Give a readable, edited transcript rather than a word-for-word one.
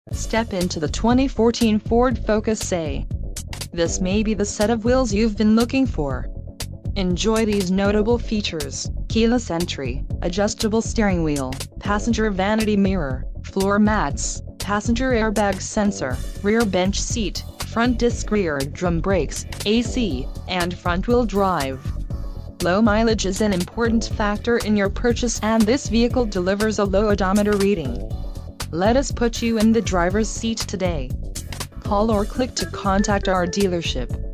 Step into the 2014 Ford Focus A. This may be the set of wheels you've been looking for. Enjoy these notable features: keyless entry, adjustable steering wheel, passenger vanity mirror, floor mats, passenger airbag sensor, rear bench seat, front disc rear drum brakes, AC, and front-wheel drive. Low mileage is an important factor in your purchase, and this vehicle delivers a low odometer reading. Let us put you in the driver's seat today. Call or click to contact our dealership.